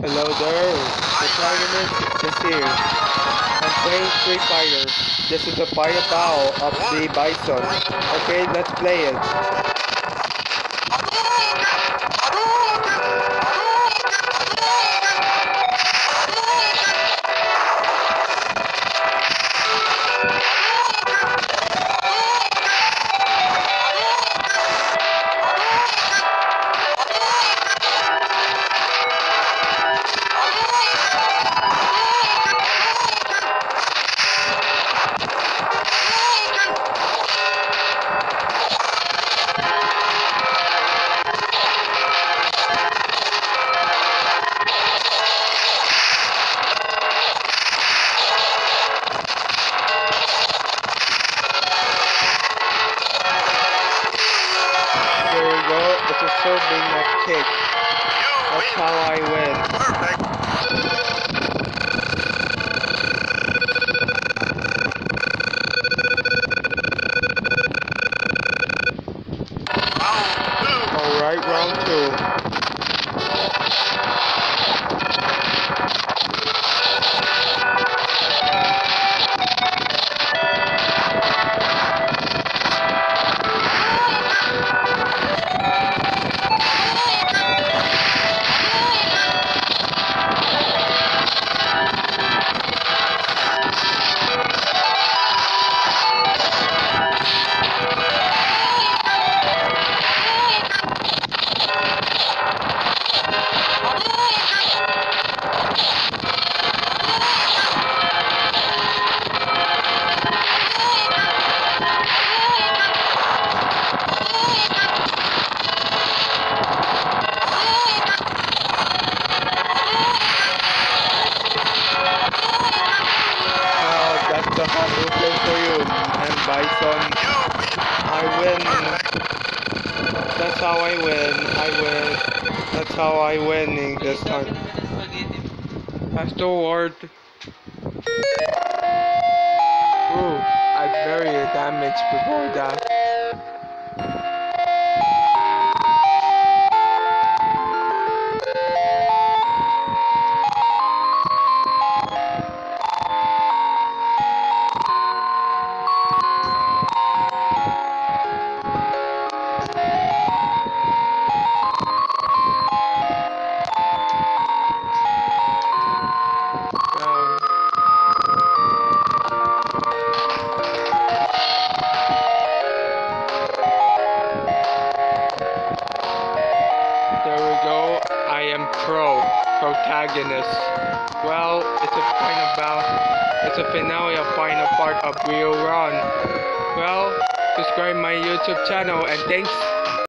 Hello there, protagonist is here. I'm playing Street Fighter. This is the fire bow of the Bison. Okay, let's play it. There we go, it's a serving of cake. That's how I win. Alright, round two. That's the hot replay for you, and Bison, I win. That's how I win. I win. That's how I winning this time. Afterward, ooh, I very damaged before that. There we go. I am protagonist. Well, it's a finale of final part of Real Run. Well, subscribe my YouTube channel and thanks.